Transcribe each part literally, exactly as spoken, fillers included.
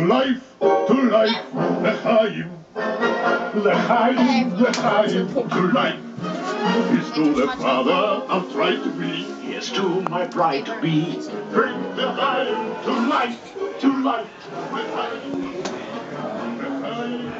life, to life, l'chaim. L'chaim, l'chaim, to life. Here's to the father I'll try to be. Here's to my bride to be. Bring l'chaim to life, to life, l'chaim. L'chaim.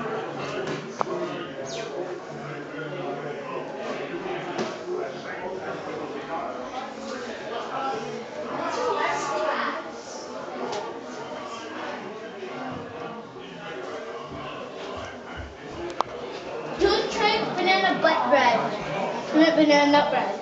Banana butt bread. Banana nut bread.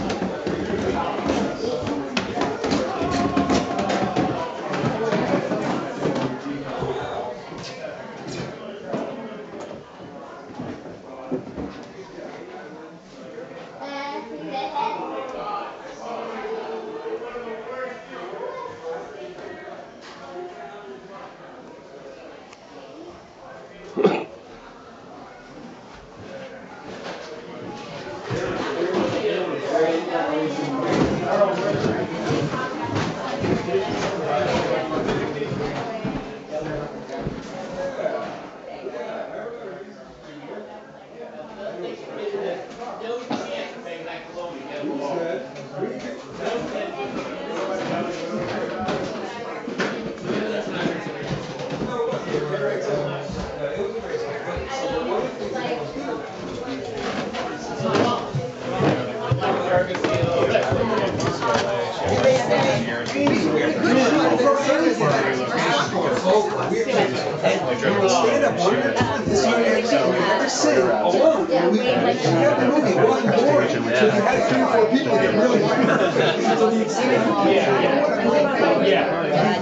Stand up one at a time. This young man said we never sit alone. And we had the movie, it wasn't boring. So you had three or four people that really liked it. So the excitement. Yeah, yeah. Yeah.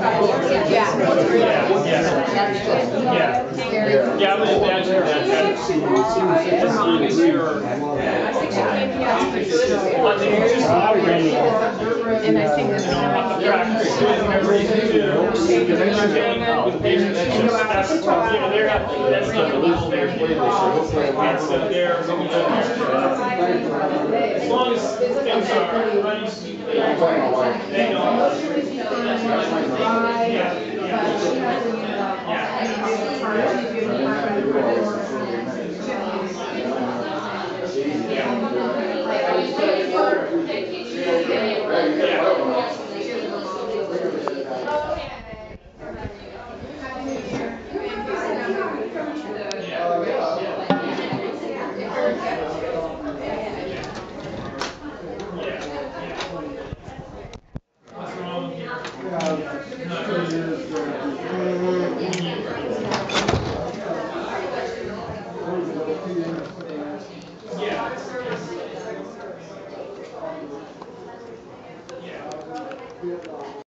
Yeah. Yeah. Yeah, I would imagine that that's as long as you're and I think that's what the practice is and everything to do. Because then you're getting with the patient that's just that's you know, they're not that's not the level they're getting. And so they're going to as long as things are running smoothly, they know. Yeah, what's wrong here? Yeah.